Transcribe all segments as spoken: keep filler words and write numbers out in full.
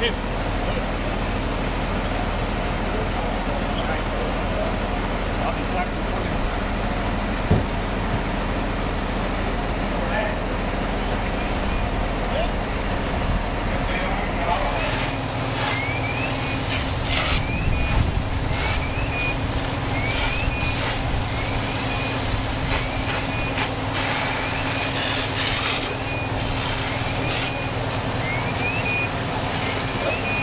Ja.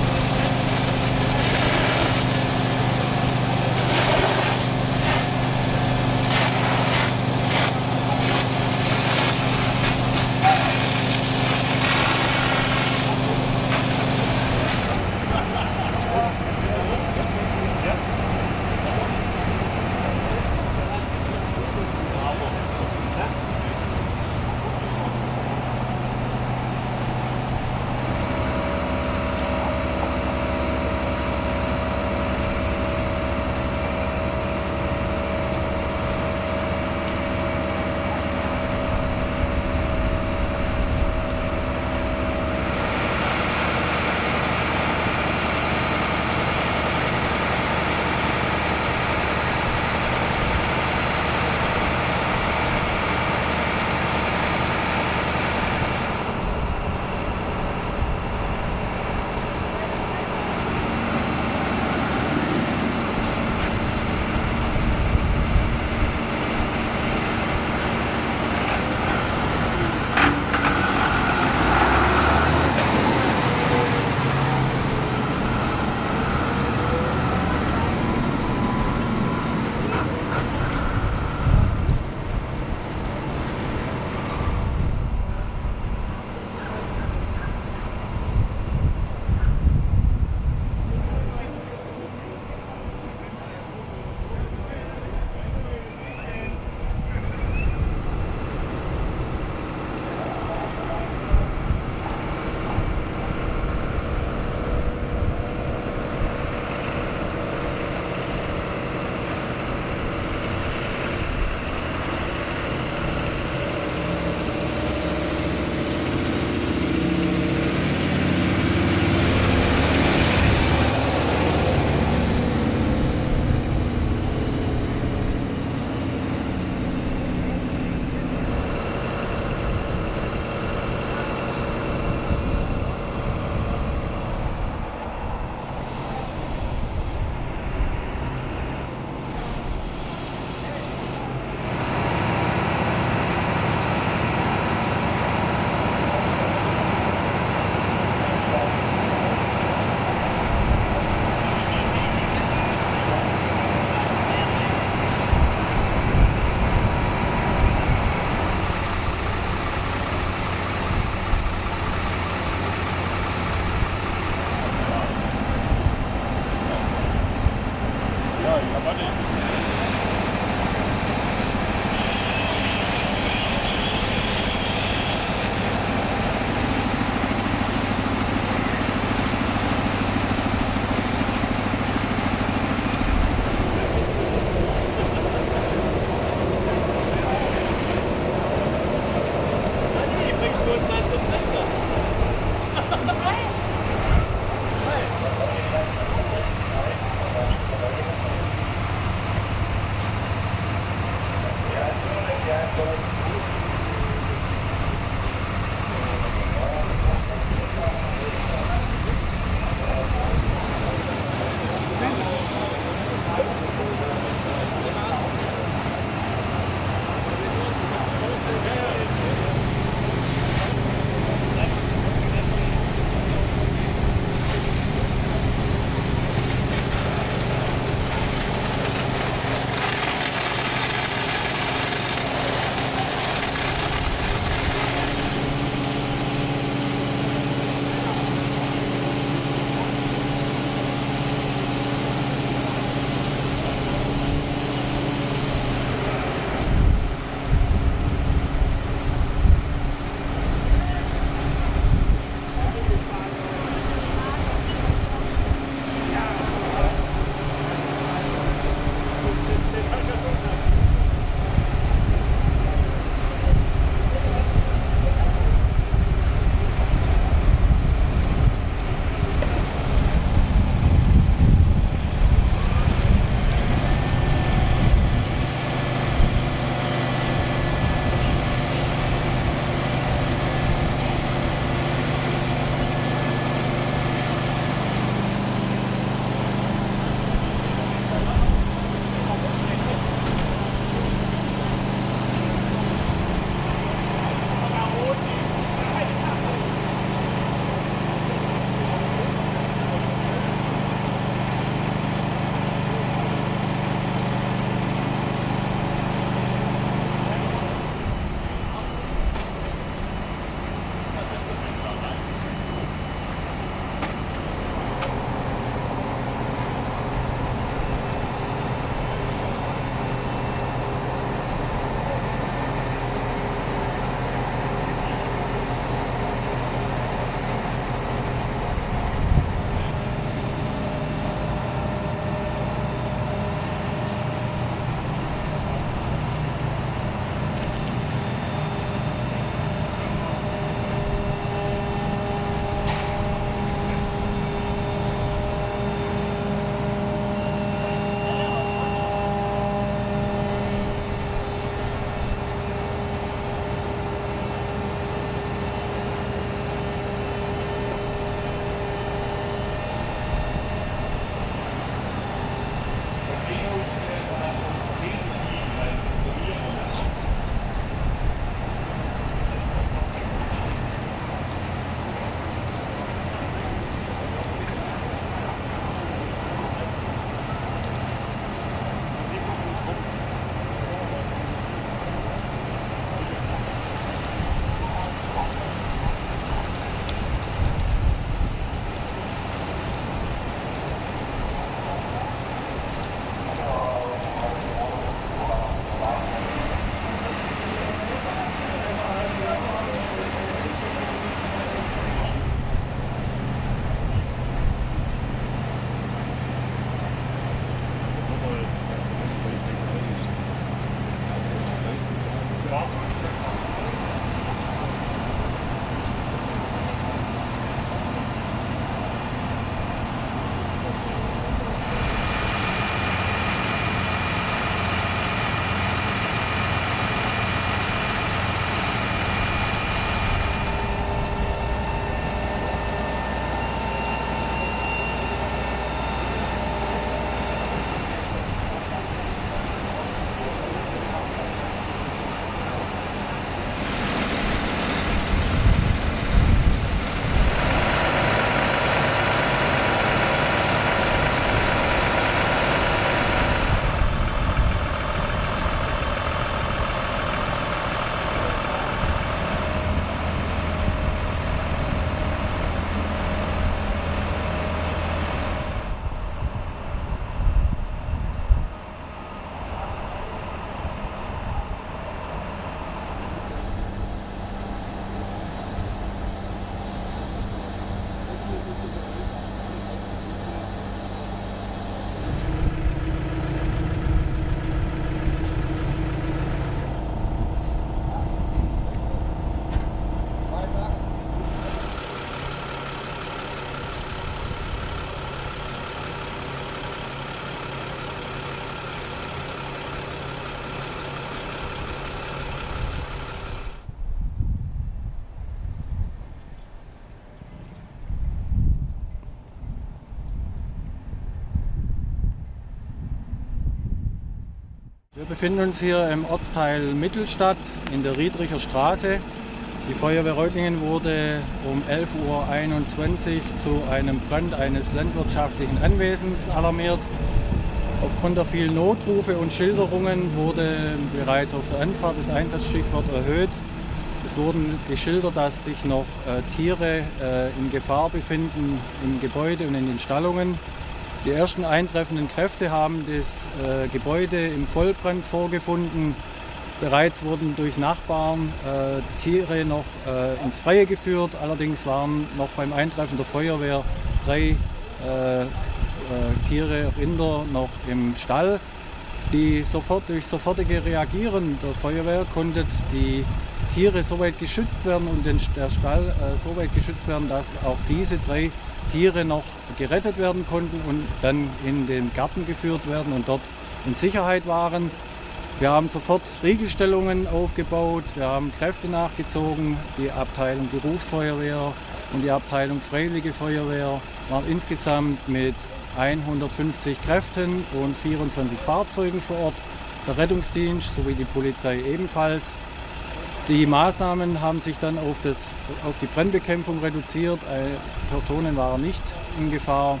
Wir befinden uns hier im Ortsteil Mittelstadt in der Riedricher Straße. Die Feuerwehr Reutlingen wurde um elf Uhr einundzwanzig zu einem Brand eines landwirtschaftlichen Anwesens alarmiert. Aufgrund der vielen Notrufe und Schilderungen wurde bereits auf der Anfahrt das Einsatzstichwort erhöht. Es wurden geschildert, dass sich noch äh, Tiere äh, in Gefahr befinden im Gebäude und in den Stallungen. Die ersten eintreffenden Kräfte haben das äh, Gebäude im Vollbrand vorgefunden. Bereits wurden durch Nachbarn äh, Tiere noch äh, ins Freie geführt. Allerdings waren noch beim Eintreffen der Feuerwehr drei äh, äh, Tiere, Rinder, noch im Stall. Die sofort, durch sofortige Reagieren der Feuerwehr konnte die Tiere so weit geschützt werden und den, der Stall äh, so weit geschützt werden, dass auch diese drei Tiere noch gerettet werden konnten und dann in den Garten geführt werden und dort in Sicherheit waren. Wir haben sofort Riegelstellungen aufgebaut, wir haben Kräfte nachgezogen. Die Abteilung Berufsfeuerwehr und die Abteilung Freiwillige Feuerwehr waren insgesamt mit hundertfünfzig Kräften und vierundzwanzig Fahrzeugen vor Ort. Der Rettungsdienst sowie die Polizei ebenfalls. Die Maßnahmen haben sich dann auf, das, auf die Brandbekämpfung reduziert. Personen waren nicht in Gefahr.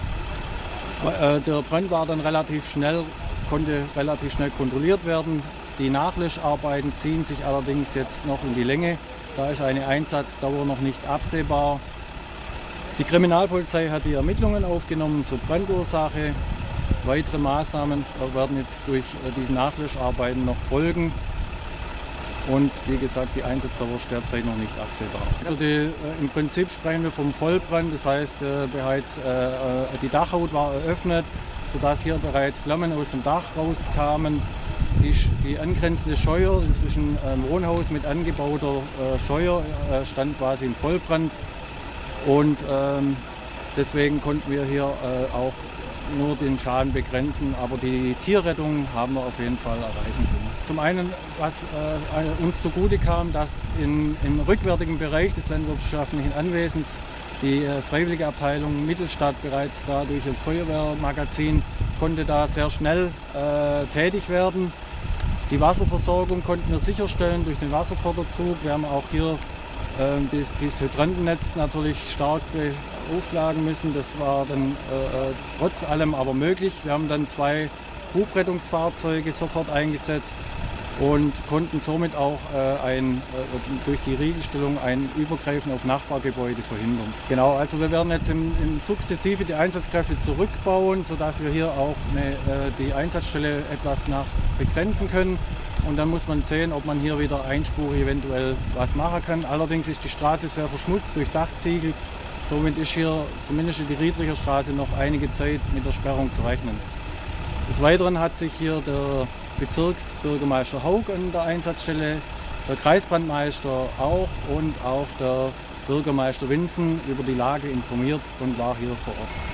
Der Brand war dann relativ schnell, konnte relativ schnell kontrolliert werden. Die Nachlöscharbeiten ziehen sich allerdings jetzt noch in die Länge. Da ist eine Einsatzdauer noch nicht absehbar. Die Kriminalpolizei hat die Ermittlungen aufgenommen zur Brandursache. Weitere Maßnahmen werden jetzt durch diese Nachlöscharbeiten noch folgen. Und wie gesagt, die Einsatzdauer ist derzeit noch nicht absehbar. Also die, äh, im Prinzip sprechen wir vom Vollbrand, das heißt äh, bereits äh, die Dachhaut war eröffnet, sodass hier bereits Flammen aus dem Dach rauskamen. Die, die angrenzende Scheuer, das ist ein ähm, Wohnhaus mit angebauter äh, Scheuer, äh, stand quasi im Vollbrand. Und ähm, deswegen konnten wir hier äh, auch nur den Schaden begrenzen, aber die Tierrettung haben wir auf jeden Fall erreichen können. Zum einen, was äh, uns zugute kam, dass in, im rückwärtigen Bereich des landwirtschaftlichen Anwesens die äh, Freiwillige Abteilung Mittelstadt bereits da durch ein Feuerwehrmagazin konnte da sehr schnell äh, tätig werden. Die Wasserversorgung konnten wir sicherstellen durch den Wasserförderzug. Wir haben auch hier äh, das, das Hydrantennetz natürlich stark aufschlagen müssen. Das war dann äh, trotz allem aber möglich. Wir haben dann zwei Hubrettungsfahrzeuge sofort eingesetzt und konnten somit auch äh, ein, äh, durch die Riegelstellung ein Übergreifen auf Nachbargebäude verhindern. Genau, also wir werden jetzt im, im sukzessive die Einsatzkräfte zurückbauen, sodass wir hier auch eine, äh, die Einsatzstelle etwas nach begrenzen können. Und dann muss man sehen, ob man hier wieder einspurig eventuell was machen kann. Allerdings ist die Straße sehr verschmutzt durch Dachziegel. Somit ist hier zumindest in die Riedricher Straße noch einige Zeit mit der Sperrung zu rechnen. Des Weiteren hat sich hier der Bezirksbürgermeister Haug an der Einsatzstelle, der Kreisbrandmeister auch und auch der Bürgermeister Winzen über die Lage informiert und war hier vor Ort.